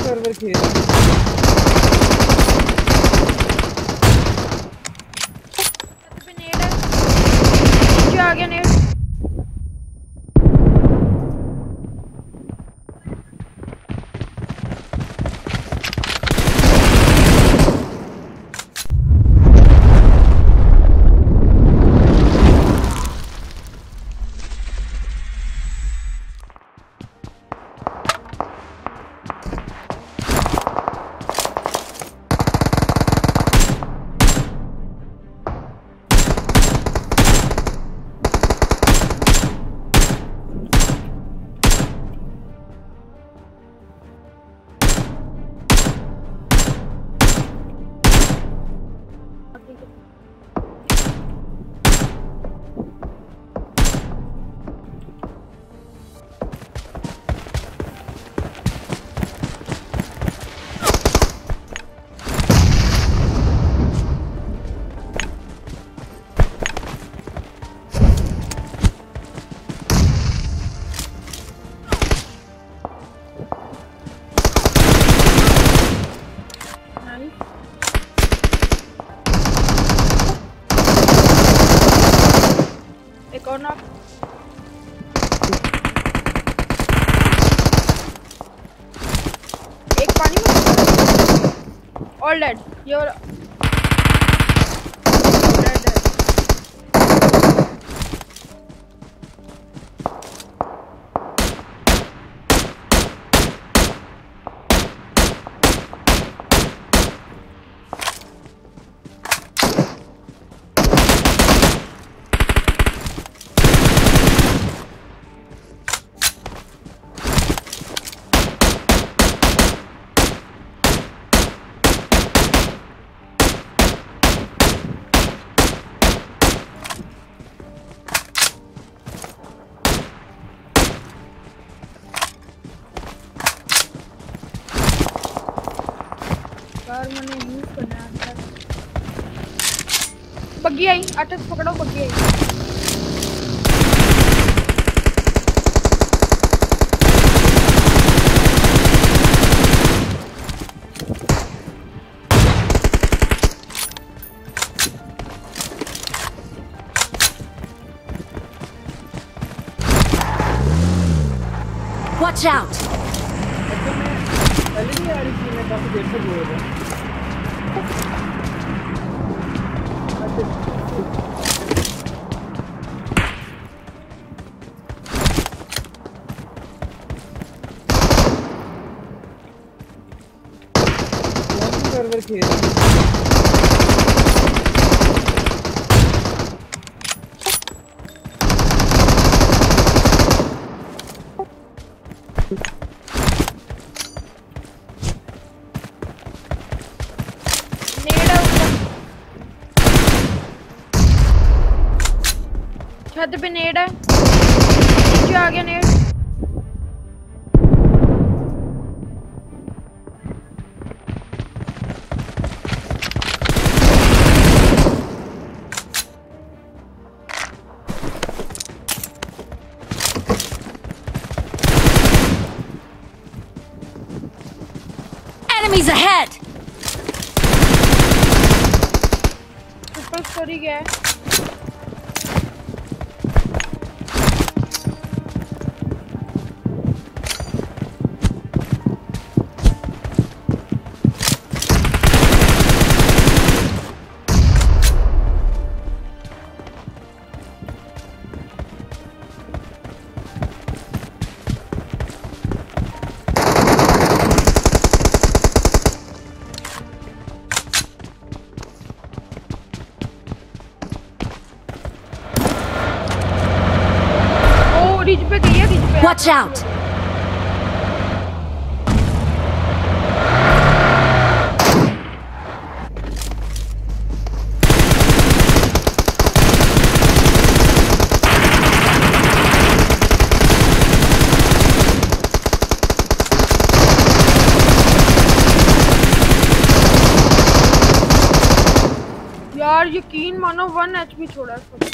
Server खेल आ गया net. एक और नॉक। एक पानी में ऑल डेड। योर मैंने यूज करना है। बग्गी आई, अटक पकड़ो, बग्गी आई। Watch out! पहले नहीं आ रही थी, मैं काफी देर से बोल रहा हूँ। सर्वर खेल छत पे नेड है, नीचे आ गया नेड। Enemies ahead! ऊपर स्टोरी गया है। Watch out! यार यकीन मानो 1 HP छोड़ा है।